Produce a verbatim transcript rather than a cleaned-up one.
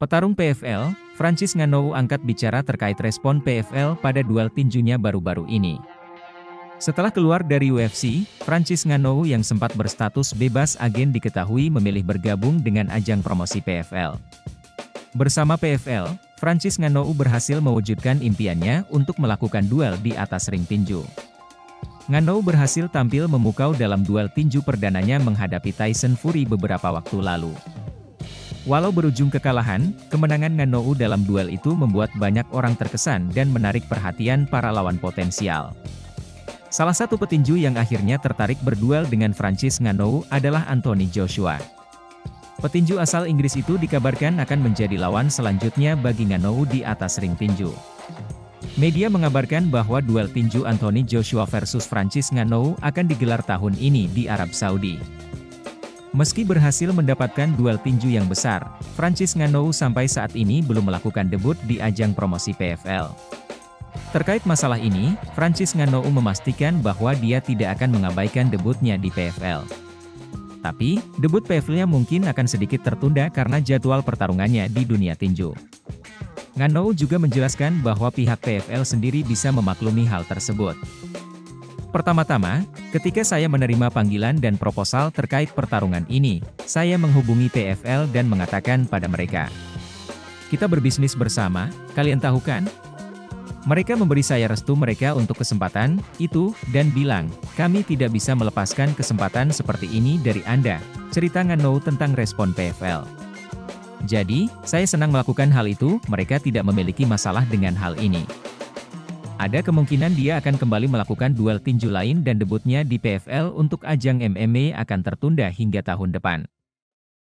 Petarung P F L, Francis Ngannou angkat bicara terkait respon P F L pada duel tinjunya baru-baru ini. Setelah keluar dari U F C, Francis Ngannou yang sempat berstatus bebas agen diketahui memilih bergabung dengan ajang promosi P F L. Bersama P F L, Francis Ngannou berhasil mewujudkan impiannya untuk melakukan duel di atas ring tinju. Ngannou berhasil tampil memukau dalam duel tinju perdananya menghadapi Tyson Fury beberapa waktu lalu. Walau berujung kekalahan, kemenangan Ngannou dalam duel itu membuat banyak orang terkesan dan menarik perhatian para lawan potensial. Salah satu petinju yang akhirnya tertarik berduel dengan Francis Ngannou adalah Anthony Joshua. Petinju asal Inggris itu dikabarkan akan menjadi lawan selanjutnya bagi Ngannou di atas ring tinju. Media mengabarkan bahwa duel tinju Anthony Joshua versus Francis Ngannou akan digelar tahun ini di Arab Saudi. Meski berhasil mendapatkan duel tinju yang besar, Francis Ngannou sampai saat ini belum melakukan debut di ajang promosi P F L. Terkait masalah ini, Francis Ngannou memastikan bahwa dia tidak akan mengabaikan debutnya di P F L. Tapi, debut P F L-nya mungkin akan sedikit tertunda karena jadwal pertarungannya di dunia tinju. Ngannou juga menjelaskan bahwa pihak P F L sendiri bisa memaklumi hal tersebut. Pertama-tama, ketika saya menerima panggilan dan proposal terkait pertarungan ini, saya menghubungi P F L dan mengatakan pada mereka, "Kita berbisnis bersama, kalian tahu kan?" Mereka memberi saya restu mereka untuk kesempatan itu, dan bilang, "Kami tidak bisa melepaskan kesempatan seperti ini dari Anda," cerita Ngannou tentang respon P F L. "Jadi, saya senang melakukan hal itu, mereka tidak memiliki masalah dengan hal ini. Ada kemungkinan dia akan kembali melakukan duel tinju lain dan debutnya di P F L untuk ajang M M A akan tertunda hingga tahun depan."